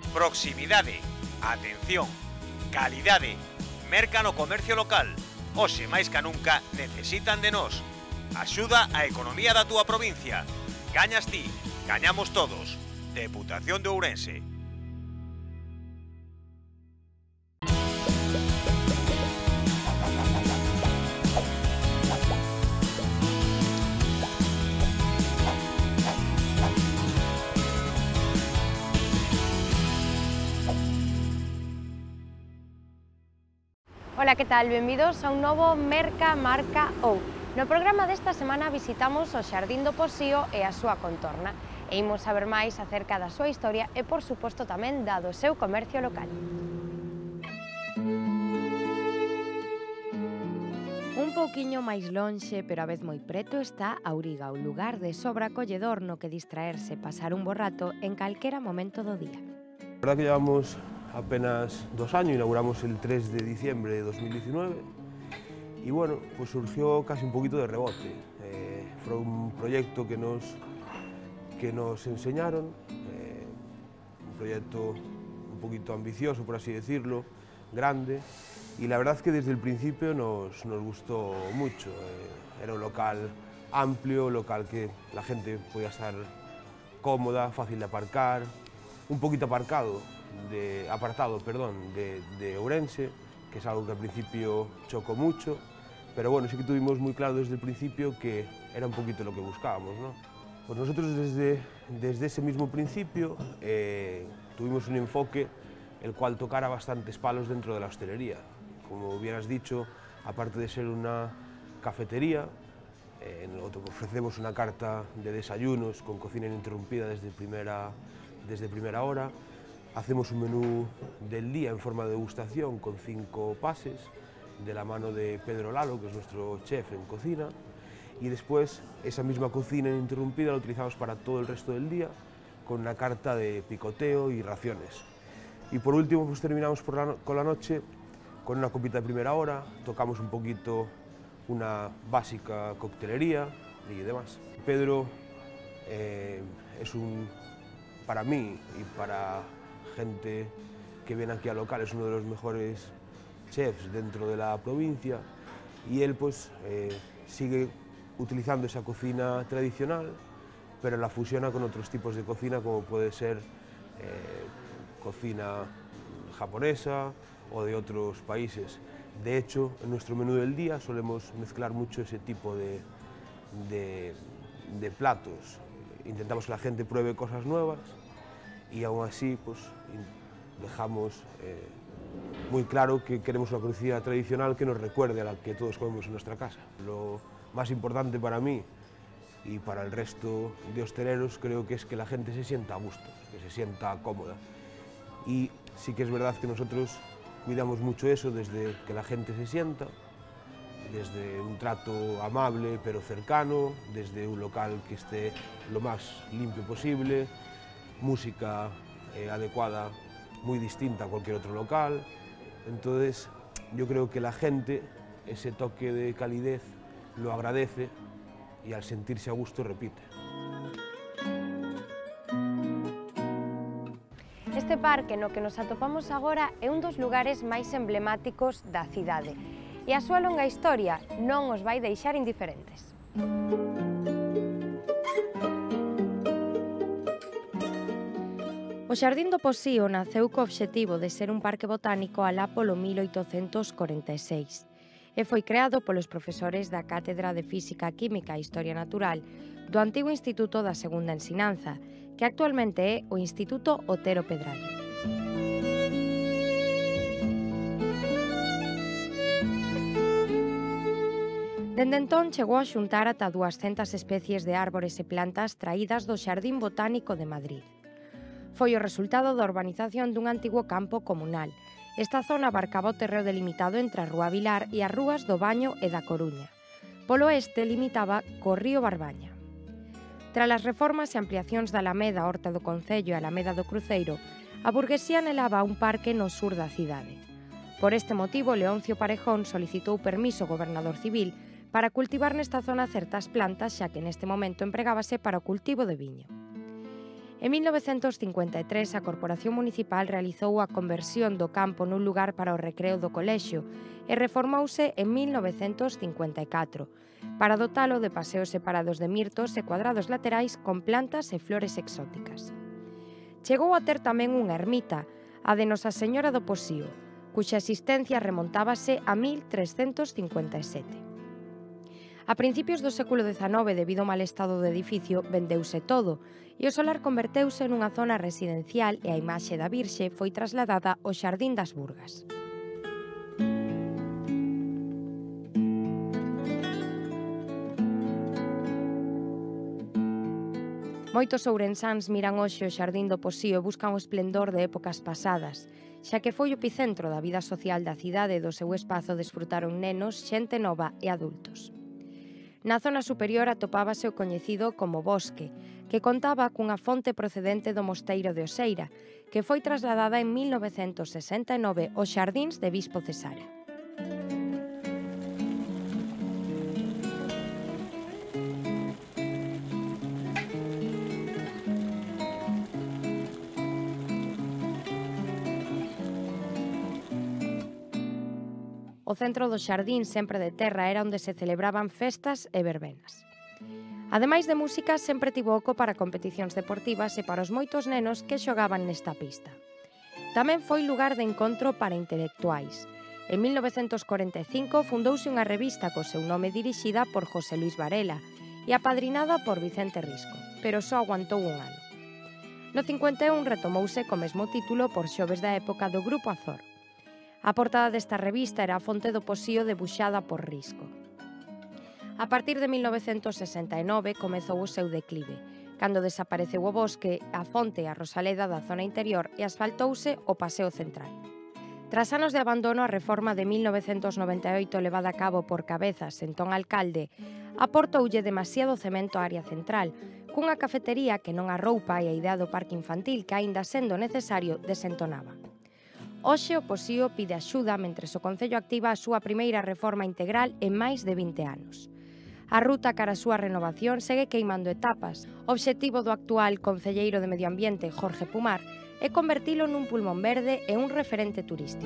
Proximidade, atención, calidade, merca no comercio local. Hoxe máis que nunca necesitan de nós. Axuda á economía da túa provincia. Gañas ti, gañamos todos. Deputación de Ourense. Ola, que tal? Benvidos a un novo Merca, Marca ou. No programa desta semana visitamos o Xardín do Posío e a súa contorna e imos saber máis acerca da súa historia e, por suposto, tamén da do seu comercio local. Un pouquiño máis lonxe, pero a vez moi preto, está Auriga, un lugar de sobra acolledor no que distraerse, pasar un bo rato en calquera momento do día. La verdad que llevamos apenas 2 años, inauguramos el 3 de diciembre de 2019 y bueno, pues surgió casi un poquito de rebote. Fue un proyecto que nos enseñaron, un proyecto un poquito ambicioso, por así decirlo, grande, y la verdad es que desde el principio nos gustó mucho. Era un local amplio, un local que la gente podía estar cómoda, fácil de aparcar, un poquito apartado de Ourense, que es algo que al principio chocó mucho, pero bueno, sí que tuvimos muy claro desde el principio que era un poquito lo que buscábamos, ¿no? Pues nosotros desde ese mismo principio tuvimos un enfoque el cual tocara bastantes palos dentro de la hostelería. Como hubieras dicho, aparte de ser una cafetería, ofrecemos una carta de desayunos con cocina ininterrumpida desde primera hora. Hacemos un menú del día en forma de degustación con 5 pases, de la mano de Pedro Lalo, que es nuestro chef en cocina, y después esa misma cocina ininterrumpida la utilizamos para todo el resto del día, con una carta de picoteo y raciones. Y por último, pues terminamos con la noche con una copita de primera hora, tocamos un poquito una básica coctelería y demás. Pedro para mí y para gente que viene aquí al local, es uno de los mejores chefs dentro de la provincia, y él pues sigue utilizando esa cocina tradicional, pero la fusiona con otros tipos de cocina, como puede ser cocina japonesa o de otros países. De hecho, en nuestro menú del día solemos mezclar mucho ese tipo de platos. Intentamos que la gente pruebe cosas nuevas y aún así pues, dejamos muy claro que queremos una cocina tradicional que nos recuerde a la que todos comemos en nuestra casa. Lo más importante para mí y para el resto de hosteleros creo que es que la gente se sienta a gusto, que se sienta cómoda. Y sí que es verdad que nosotros cuidamos mucho eso, desde que la gente se sienta, desde un trato amable pero cercano, desde un local que esté lo más limpio posible, música adecuada, muy distinta a cualquier otro local. Entonces yo creo que la gente ese toque de calidez lo agradece y al sentirse a gusto repite. Este parque no que nos atopamos agora é un dos lugares máis emblemáticos da cidade e a súa longa historia non os vai deixar indiferentes. O Xardín do Posío naceu co obxectivo de ser un parque botánico alá polo 1846 e foi creado polos profesores da Cátedra de Física, Química e Historia Natural do antigo Instituto da Segunda Ensinanza, que actualmente é o Instituto Otero Pedrallo. Dende entón chegou a xuntar ata 200 especies de árbores e plantas traídas do Xardín Botánico de Madrid. Foi o resultado da urbanización dun antigo campo comunal. Esta zona abarcaba o terreo delimitado entre a Rúa Vilar e as rúas do Baño e da Coruña. Polo oeste limitaba co río Barbaña. Tras as reformas e ampliacións da Alameda, Horta do Concello e Alameda do Cruceiro, a burguesía anhelaba un parque no sur da cidade. Por este motivo, Leoncio Parejón solicitou permiso ao gobernador civil para cultivar nesta zona certas plantas, xa que neste momento empregábase para o cultivo de viño. En 1953, a Corporación Municipal realizou a conversión do campo nun lugar para o recreo do colexio e reformouse en 1954, para dotalo de paseos separados de mirtos e cuadrados laterais con plantas e flores exóticas. Chegou a ter tamén unha ermita, a de Nosa Señora do Posío, cuxa existencia remontábase a 1357. A principios do século XIX, debido ao mal estado do edificio, vendeuse todo e o solar converteuse nunha zona residencial e a imaxe da Virxe foi trasladada ao Xardín das Burgas. Moitos ourensáns miran hoxe o Xardín do Posío e buscan o esplendor de épocas pasadas, xa que foi o epicentro da vida social da cidade e do seu espazo desfrutaron nenos, xente nova e adultos. Na zona superior atopábase o coñecido como Bosque, que contaba cunha fonte procedente do mosteiro de Oseira, que foi trasladada en 1969 aos Xardíns de Bispo Cesáreo. O centro do xardín, sempre de terra, era onde se celebraban festas e verbenas. Ademais de música, sempre tivo oco para competicións deportivas e para os moitos nenos que xogaban nesta pista. Tamén foi lugar de encontro para intelectuais. En 1945 fundouse unha revista co seu nome dirixida por José Luis Varela e apadrinada por Vicente Risco, pero só aguantou un ano. No 51 retomouse co mesmo título por xoves da época do Grupo Azor. A portada desta revista era a fonte do Posío debuxada por Risco. A partir de 1969 comezou o seu declive, cando desapareceu o bosque, a fonte e a rosaleda da zona interior e asfaltouse o Paseo Central. Tras anos de abandono, a reforma de 1998 levada a cabo por Cabezas, entón alcalde, aportoulle demasiado cemento á área central, cunha cafetería que non arroupa e a idea do parque infantil que, aínda sendo necesario, desentonaba. Hoxe o Posío pide axuda mentres o Concello activa a súa primeira reforma integral en máis de 20 anos. A ruta cara a súa renovación segue queimando etapas. O obxectivo do actual concelleiro de Medio Ambiente, Jorge Pumar, é convertilo nun pulmón verde e un referente turístico.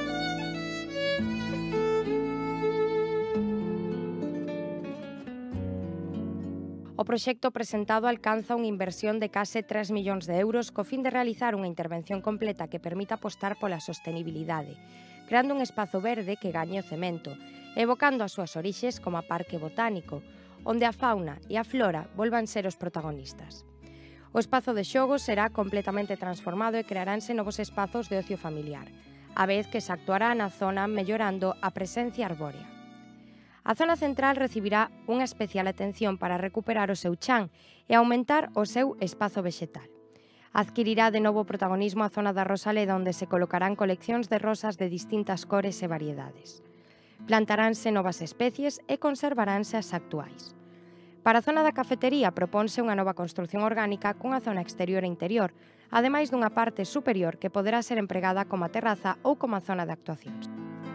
O proxecto presentado alcanza unha inversión de case 3 millóns de euros co fin de realizar unha intervención completa que permita apostar pola sostenibilidade, creando un espazo verde que gañe o cemento, evocando as súas orixes como a Parque Botánico, onde a fauna e a flora volvan ser os protagonistas. O espazo de xogos será completamente transformado e crearánse novos espazos de ocio familiar, a vez que se actuará na zona mellorando a presencia arbórea. A zona central recibirá unha especial atención para recuperar o seu chan e aumentar o seu espazo vexetal. Adquirirá de novo protagonismo a zona da Rosaleda, onde se colocarán coleccións de rosas de distintas cores e variedades. Plantaránse novas especies e conservaránse as actuais. Para a zona da cafetería proponse unha nova construción orgánica cunha zona exterior e interior, ademais dunha parte superior que poderá ser empregada como a terraza ou como a zona de actuacións.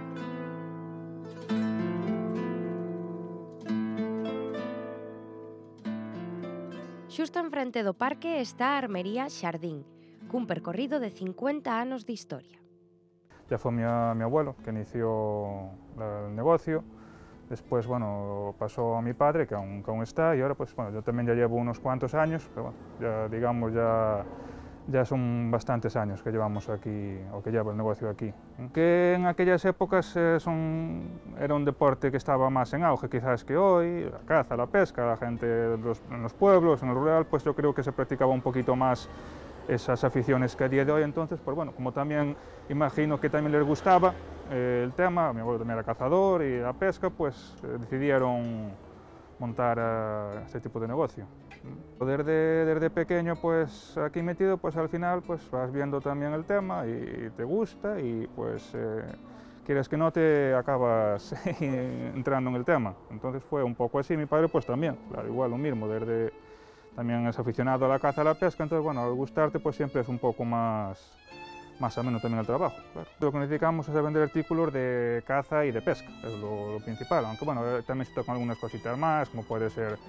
Xusto enfrente do parque está a Armería Xardín, cun percorrido de 50 anos de historia. Ya fue mi abuelo que inició el negocio, después bueno, pasó a mi padre que aún está y ahora pues bueno, yo también ya llevo unos cuantos años, pero bueno, ya digamos ya son bastantes años que llevamos aquí, o que lleva el negocio aquí. Que en aquellas épocas era un deporte que estaba más en auge quizás que hoy, la caza, la pesca, la gente en los pueblos, en el rural, pues yo creo que se practicaba un poquito más esas aficiones que a día de hoy. Entonces, pues bueno, como también imagino que también les gustaba el tema, mi abuelo también era cazador y la pesca, pues decidieron montar este tipo de negocio. Desde pequeño, pues aquí metido, pues al final pues vas viendo también el tema y te gusta y pues quieres que no te acabas entrando en el tema. Entonces fue un poco así, mi padre pues también, claro, igual lo mismo, también es aficionado a la caza, a la pesca, entonces bueno, al gustarte pues siempre es un poco más ameno también el trabajo. Claro. Lo que necesitamos es vender artículos de caza y de pesca, es lo principal, aunque bueno, también se tocan algunas cositas más, como puede ser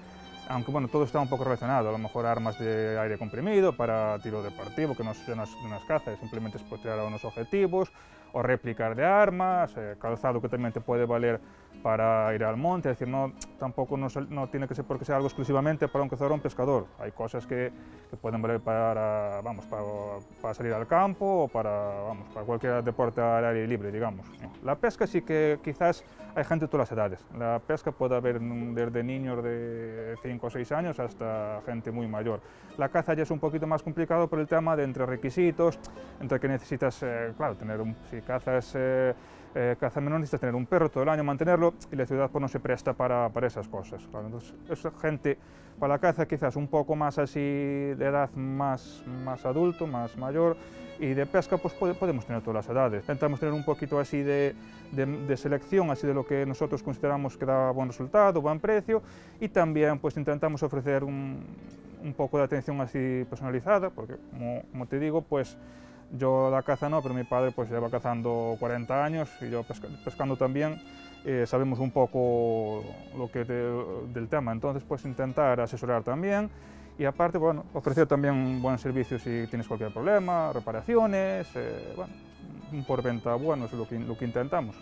aunque bueno, todo está un poco relacionado, a lo mejor armas de aire comprimido para tiro deportivo, que no es unas cazas, simplemente es por tirar a unos objetivos, o réplicas de armas, calzado que también te puede valer para ir al monte, es decir, tampoco no tiene que ser porque sea algo exclusivamente para un cazador o un pescador, hay cosas que pueden valer para salir al campo o para cualquier deporte al aire libre, digamos. La pesca sí que quizás hay gente de todas las edades, la pesca puede haber desde niños de 5 o 6 años hasta gente muy mayor. La caza ya es un poquito más complicado por el tema de entre requisitos, entre que necesitas, claro, si cazas caza menor necesitas tener un perro todo el año, mantenerlo, y la ciudad pues no se presta para esas cosas. Claro, entonces, es gente para la caza quizás un poco más así de edad más adulto, más mayor, y de pesca pues podemos tener todas las edades. Intentamos tener un poquito así de selección, así de lo que nosotros consideramos que da buen resultado, buen precio, y también pues intentamos ofrecer un poco de atención así personalizada, porque como te digo, pues yo la caza no, pero mi padre pues lleva cazando 40 años y yo pescando también, sabemos un poco del tema, entonces pues intentar asesorar también y aparte, bueno, ofrecer también buenos servicios si tienes cualquier problema, reparaciones, bueno, un porventa bueno es lo que intentamos.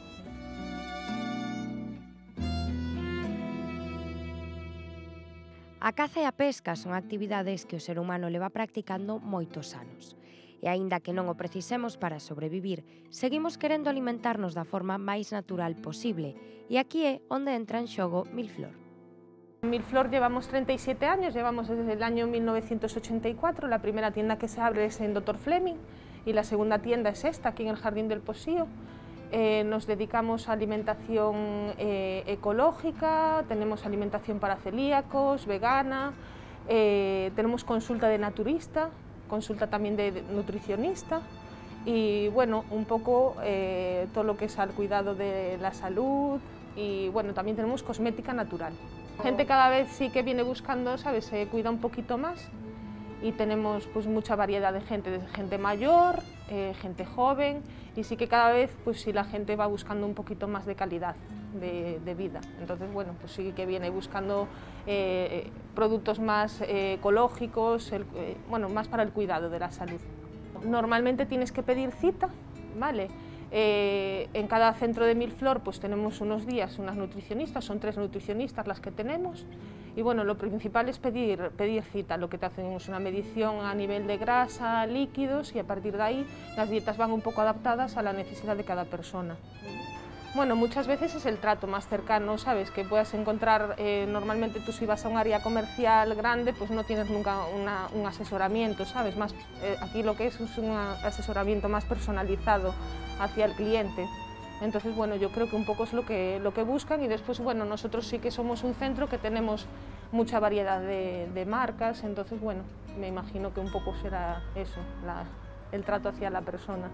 A caza e a pesca son actividades que o ser humano leva practicando moitos anos. E aínda que non o precisemos para sobrevivir, seguimos querendo alimentarnos da forma máis natural posible. E aquí é onde entra en xogo Milflor. En Milflor llevamos 37 años, llevamos desde el año 1984, la primera tienda que se abre es en Dr. Fleming y la segunda tienda es esta, aquí en el Jardín del Posío. Nos dedicamos a alimentación ecológica, tenemos alimentación para celíacos, vegana, tenemos consulta de naturista, consulta también de nutricionista y bueno, un poco todo lo que es al cuidado de la salud y bueno, también tenemos cosmética natural. Gente cada vez sí que viene buscando, ¿sabes? Se cuida un poquito más y tenemos pues mucha variedad de gente, desde gente mayor, gente joven y sí que cada vez pues sí la gente va buscando un poquito más de calidad de vida. Entonces bueno, pues sí que viene buscando productos más ecológicos, bueno, más para el cuidado de la salud. Normalmente tienes que pedir cita, ¿vale? En cada centro de Milflor pues tenemos unos días unas nutricionistas, son 3 nutricionistas las que tenemos y bueno, lo principal es pedir cita, lo que te hacen es una medición a nivel de grasa, líquidos y a partir de ahí las dietas van un poco adaptadas a la necesidad de cada persona. Bueno, muchas veces es el trato más cercano, ¿sabes? Que puedas encontrar, normalmente tú si vas a un área comercial grande, pues no tienes nunca un asesoramiento, ¿sabes? Aquí lo que es un asesoramiento más personalizado hacia el cliente. Entonces, bueno, yo creo que un poco es lo que buscan y después, bueno, nosotros sí que somos un centro que tenemos mucha variedad de marcas, entonces, bueno, me imagino que un poco será eso, el trato hacia la persona.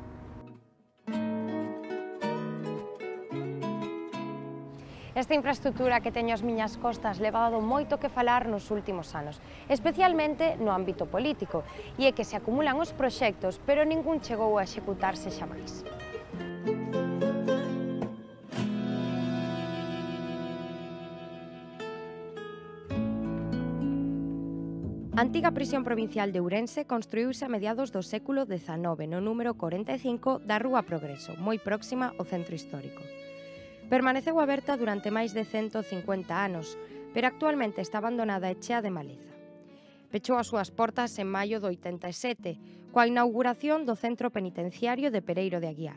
Esta infraestructura que teño ás miñas costas leva dado moito que falar nos últimos anos, especialmente no ámbito político, e é que se acumulan os proxectos, pero ningún chegou a executarse xamais. A antiga prisión provincial de Ourense construíuse a mediados do século XIX no número 45 da Rúa Progreso, moi próxima ao centro histórico. Permaneceu aberta durante máis de 150 anos, pero actualmente está abandonada e chea de maleza. Pechou as súas portas en maio do 87, coa inauguración do Centro Penitenciario de Pereiro de Aguiar.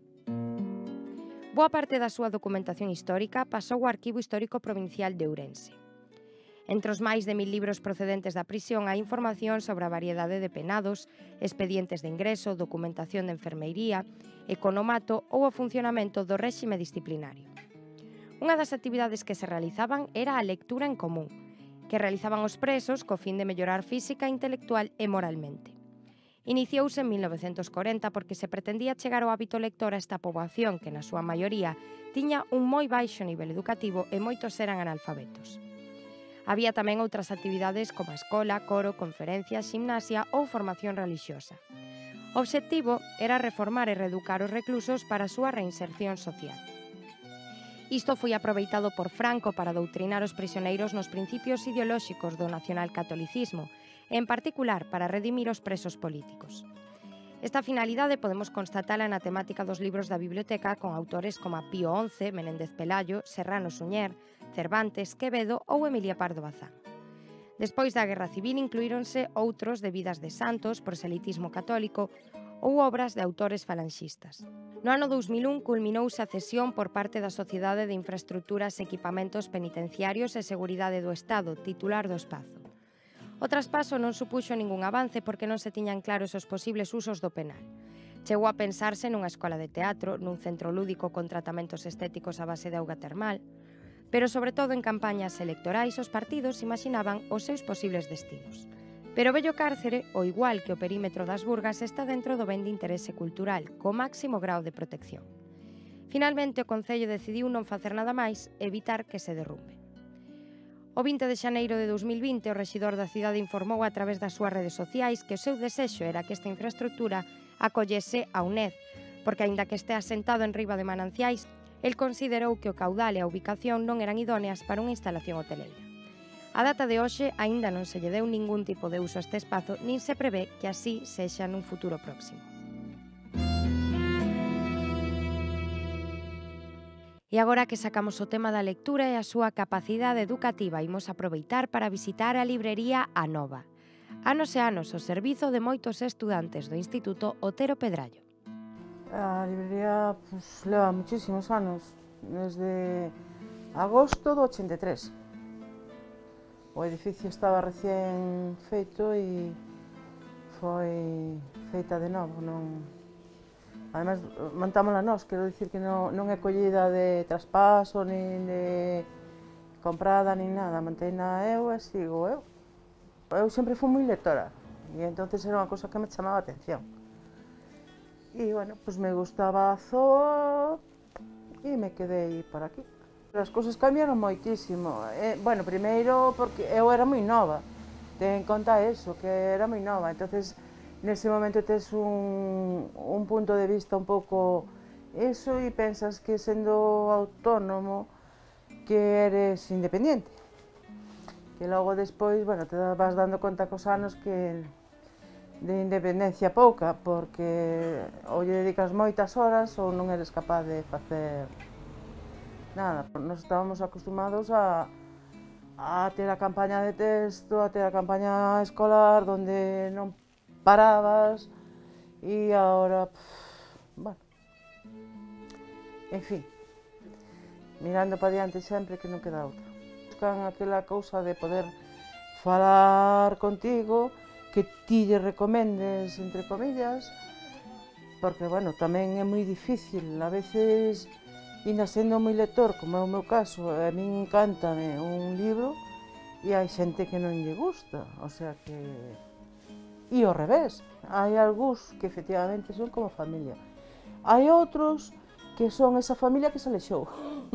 Boa parte da súa documentación histórica pasou ao Arquivo Histórico Provincial de Ourense. Entre os máis de 1000 libros procedentes da prisión hai información sobre a variedade de penados, expedientes de ingreso, documentación de enfermeiría, economato ou o funcionamento do réxime disciplinario. Unha das actividades que se realizaban era a lectura en común, que realizaban os presos co fin de mellorar física, intelectual e moralmente. Iniciouse en 1940 porque se pretendía chegar ao hábito lector a esta poboación que, na súa maioría, tiña un moi baixo nivel educativo e moitos eran analfabetos. Había tamén outras actividades como a escola, coro, conferencias, gimnasia ou formación relixiosa. O obxectivo era reformar e reeducar os reclusos para a súa reinserción social. Isto foi aproveitado por Franco para doutrinar os prisioneiros nos principios ideolóxicos do nacionalcatolicismo, e en particular para redimir os presos políticos. Esta finalidade podemos constatala na temática dos libros da biblioteca con autores como Pío XI, Menéndez Pelayo, Serrano Suñer, Cervantes, Quevedo ou Emilia Pardo Bazán. Despois da Guerra Civil incluíronse outros de vidas de santos, proselitismo católico ou obras de autores falanxistas. No ano 2001 culminouse a cesión por parte da Sociedade de Infraestructuras e Equipamentos Penitenciarios e Seguridade do Estado, titular do espazo. O traspaso non supuxo ningún avance porque non se tiñan claros os posibles usos do penal. Chegou a pensarse nunha escola de teatro, nun centro lúdico con tratamentos estéticos a base de auga termal, pero sobre todo en campañas electorais os partidos imaginaban os seus posibles destinos. Pero o vello cárcere, ao igual que o perímetro das Burgas, está dentro do ben de interese cultural, co máximo grao de protección. Finalmente, o Concello decidiu non facer nada máis e evitar que se derrumbe. O 20 de xaneiro de 2020, o rexidor da cidade informou a través das súas redes sociais que o seu desexo era que esta infraestructura acollese a UNED, porque, aínda que este asentado en riba de mananciais, el considerou que o caudal e a ubicación non eran idóneas para unha instalación hoteleira. A data de hoxe aínda non se lle deu ningún tipo de uso a este espazo, nin se prevé que así sexa nun futuro próximo. E agora que sacamos o tema da lectura e a súa capacidade educativa, imos aproveitar para visitar a librería A Nova. Anos e anos o servizo de moitos estudantes do Instituto Otero Pedrallo. A librería leva muchísimos anos, desde agosto do 83. O edificio estaba recén feito e foi feita de novo, non... Ademais, montámola nós, quero dicir que non é collida de traspaso, nin de comprada, nin nada, manteina eu e sigo eu. Eu sempre fui moi lectora, e entonces era unha cosa que me chamaba a atención. E, bueno, pues me gustaba a zoo e me quedei por aquí. As cousas cambiaron moitísimo. Bueno, primeiro porque eu era moi nova, ten en conta eso, que era moi nova, entonces nese momento tes un punto de vista un pouco eso e pensas que sendo autónomo que eres independiente. Que logo despois, bueno, te vas dando conta cos anos que de independencia pouca, porque ou lle dedicas moitas horas ou non eres capaz de facer nada. Nos estábamos acostumados a ter a campaña de texto, a ter a campaña escolar, donde non parabas, e agora, bueno, en fin, mirando para diante sempre que non queda outra. Buscan aquela cousa de poder falar contigo, que ti lle recomendes, entre comillas, porque, bueno, tamén é moi difícil, a veces, ainda sendo moi lector, como é o meu caso, a min encántame un libro, e hai xente que non lle gusta, o sea que... E ao revés, hai algúns que efectivamente son como familia. Hai outros que son esa familia que se alexou.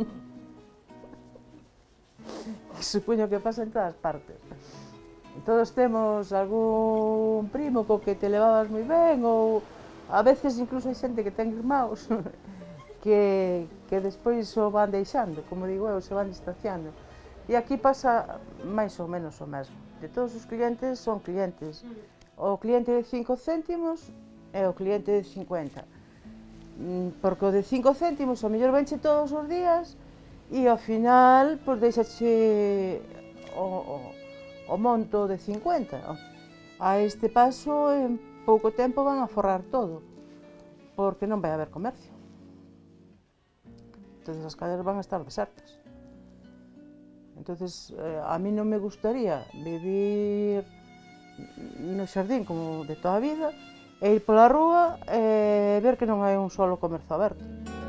Supoño que pasa en todas partes. Todos temos algún primo co que te levabas moi ben, ou a veces incluso hai xente que ten irmãos que despois o van deixando, como digo eu, se van distanciando. E aquí pasa máis ou menos o mesmo. De todos os clientes son clientes. O cliente de 5 céntimos e o cliente de 50. Porque o de 5 céntimos o mellor venche todos os días e ao final pois deixache o monto de 50. A este paso en pouco tempo van a forrar todo, porque non vai haber comercio. Entonces as calles van a estar desertas. Entonces a mí non me gustaría vivir no xardín como de toda a vida e ir pola rúa e ver que non hai un solo comercio aberto.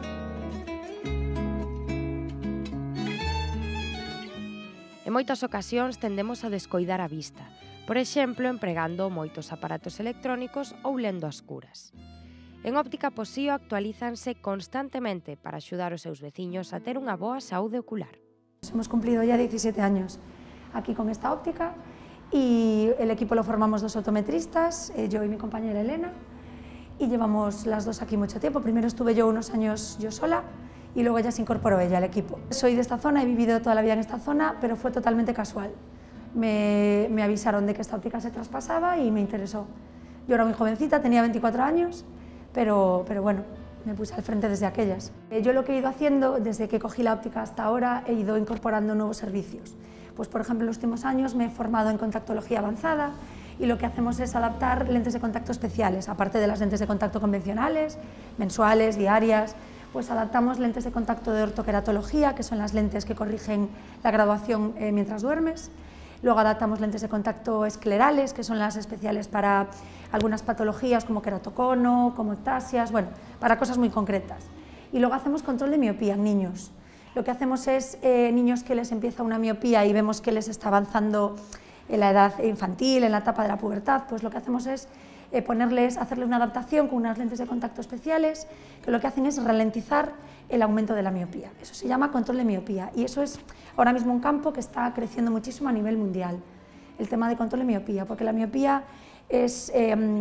En moitas ocasións tendemos a descoidar a vista, por exemplo, empregando moitos aparatos electrónicos ou lendo ás curas. En Óptica Posío actualízanse constantemente para axudar os seus veciños a ter unha boa saúde ocular. Hemos cumplido ya 17 años aquí con esta óptica y el equipo lo formamos dos optometristas, yo y mi compañera Elena, y llevamos las dos aquí mucho tiempo. Primero estuve yo unos años yo sola y luego ya se incorporó ella al equipo. Soy de esta zona, he vivido toda la vida en esta zona, pero fue totalmente casual. Me avisaron de que esta óptica se traspasaba y me interesó. Yo era muy jovencita, tenía 24 años, pero bueno, me puse al frente desde aquellas. Yo lo que he ido haciendo, desde que cogí la óptica hasta ahora, he ido incorporando nuevos servicios. Pues, por ejemplo, en los últimos años me he formado en contactología avanzada y lo que hacemos es adaptar lentes de contacto especiales, aparte de las lentes de contacto convencionales, mensuales, diarias, pues adaptamos lentes de contacto de ortoqueratología, que son las lentes que corrigen la graduación mientras duermes. Luego adaptamos lentes de contacto esclerales, que son las especiales para algunas patologías como queratocono, como ectasias, bueno, para cosas muy concretas. Y luego hacemos control de miopía en niños. Lo que hacemos es, niños que les empieza una miopía y vemos que les está avanzando en la edad infantil, en la etapa de la pubertad, pues lo que hacemos es hacerles una adaptación con unas lentes de contacto especiales que lo que hacen es ralentizar el aumento de la miopía. Eso se llama control de miopía y eso es ahora mismo un campo que está creciendo muchísimo a nivel mundial, el tema de control de miopía, porque la miopía es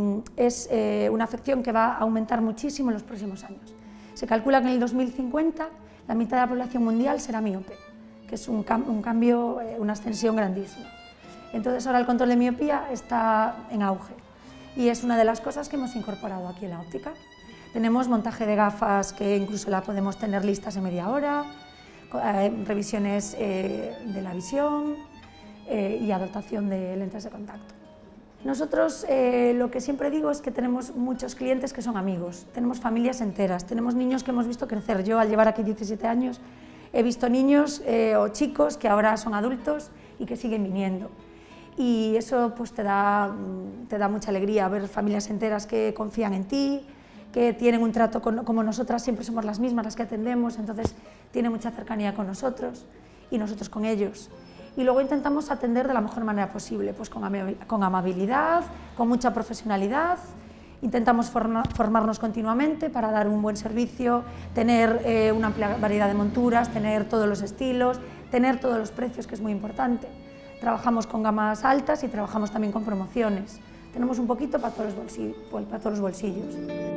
una afección que va a aumentar muchísimo en los próximos años. Se calcula que en el 2050 la mitad de la población mundial será miope, que es un cambio, una ascensión grandísima. Entonces ahora el control de miopía está en auge y es una de las cosas que hemos incorporado aquí en la óptica. Tenemos montaje de gafas que incluso la podemos tener listas en media hora, revisiones de la visión y adaptación de lentes de contacto. Nosotros lo que siempre digo es que tenemos muchos clientes que son amigos, tenemos familias enteras, tenemos niños que hemos visto crecer. Yo al llevar aquí 17 años he visto niños o chicos que ahora son adultos y que siguen viniendo. Y eso pues te da mucha alegría ver familias enteras que confían en ti, que tienen un trato como nosotras, siempre somos las mismas las que atendemos, entonces tienen mucha cercanía con nosotros y nosotros con ellos. Y luego intentamos atender de la mejor manera posible, pues con amabilidad, con mucha profesionalidad, intentamos formarnos continuamente para dar un buen servicio, tener una amplia variedad de monturas, tener todos los estilos, tener todos los precios, que es muy importante. Trabajamos con gamas altas y trabajamos también con promociones. Tenemos un poquito para todos los bolsillos.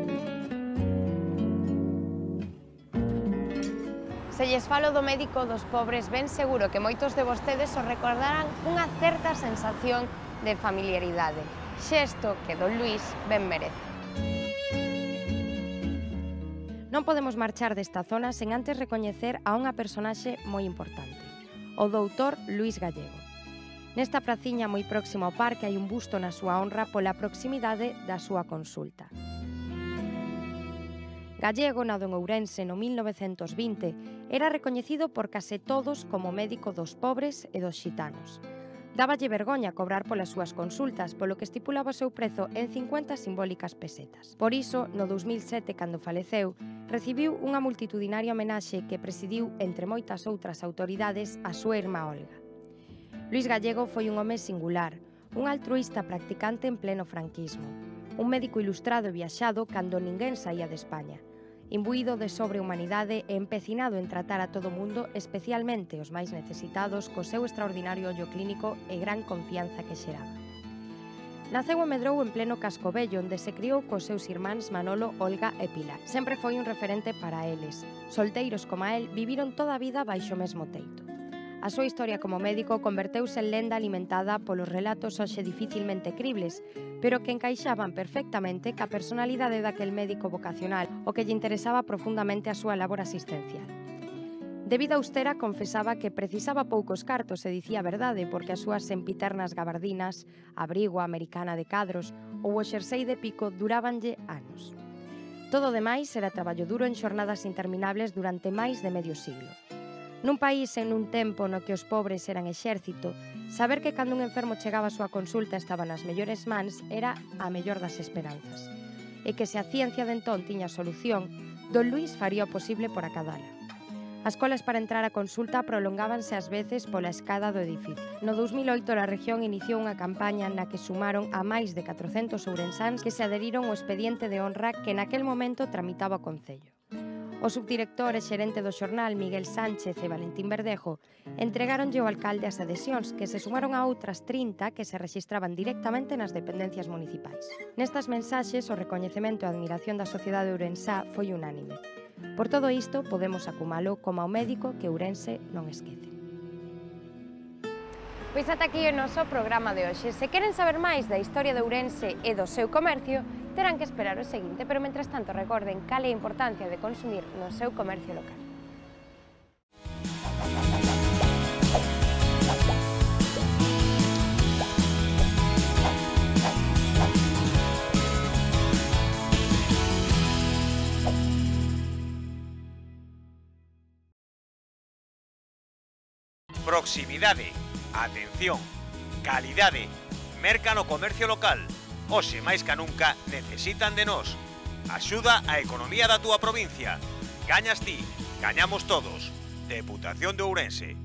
Se lles falo do médico dos pobres, ben seguro que moitos de vostedes os recordarán unha certa sensación de familiaridade, xesto que don Luís ben merece. Non podemos marchar desta zona sen antes recoñecer a unha personaxe moi importante, o doutor Luís Gallego. Nesta praciña moi próxima ao parque hai un busto na súa honra pola proximidade da súa consulta. Gallego, nado en Ourense no 1920, era recoñecido por case todos como médico dos pobres e dos xitanos. Dáballe vergoña cobrar polas súas consultas, polo que estipulaba o seu prezo en 50 simbólicas pesetas. Por iso, no 2007, cando faleceu, recibiu unha multitudinaria homenaxe que presidiu, entre moitas outras autoridades, a súa irmá Olga. Luís Gallego foi un home singular, un altruísta practicante en pleno franquismo, un médico ilustrado e viaxado cando ninguén saía de España, imbuído de sobrehumanidade e empecinado en tratar a todo mundo, especialmente os máis necesitados, co seu extraordinario ollo clínico e gran confianza que xeraba. Naceu e medrou en pleno Cascovello, onde se criou cos seus irmáns Manolo, Olga e Pilar. Sempre foi un referente para eles. Solteiros como a él, viviron toda a vida baixo o mesmo teito. A súa historia como médico converteuse en lenda alimentada polos relatos hoxe dificilmente cribles, pero que encaixaban perfectamente ca personalidade daquel médico vocacional, o que lle interesaba profundamente a súa labor asistencial. De vida austera, confesaba que precisaba poucos cartos e dicía a verdade, porque as súas sempiternas gabardinas, abrigo americana de cadros ou o xersei de pico durabanlle anos. Todo o demais era traballo duro en xornadas interminables durante máis de medio siglo. Nun país e nun tempo no que os pobres eran exército, saber que cando un enfermo chegaba a súa consulta estaba nas mellores mans era a mellor das esperanzas. E que se a ciencia de entón tiña solución, don Luís faría o posible por acadala. As colas para entrar á consulta prolongábanse ás veces pola escada do edificio. No 2008 a región iniciou unha campaña na que sumaron a máis de 400 ourensáns que se adheriron ao expediente de honra que naquel momento tramitaba o Concello. O subdirector e xerente do xornal Miguel Sánchez e Valentín Verdejo entregáronlle ao alcalde as adhesións que se sumaron a outras 30 que se rexistraban directamente nas dependencias municipais. Nestas mensaxes, o recoñecemento e a admiración da sociedade ourensá foi unánime. Por todo isto, podemos acumalo como o médico que Ourense non esquece. Pois ata aquí o noso programa de hoxe. Se queren saber máis da historia de Ourense e do seu comercio, terán que esperar o seguinte, pero mentres tanto recorden cal é a importancia de consumir no seu comercio local. Proximidade, atención, calidade, merca no comercio local. Hoxe máis ca nunca necesitan de nós. Axuda á economía da túa provincia. Gañas ti, gañamos todos. Deputación de Ourense.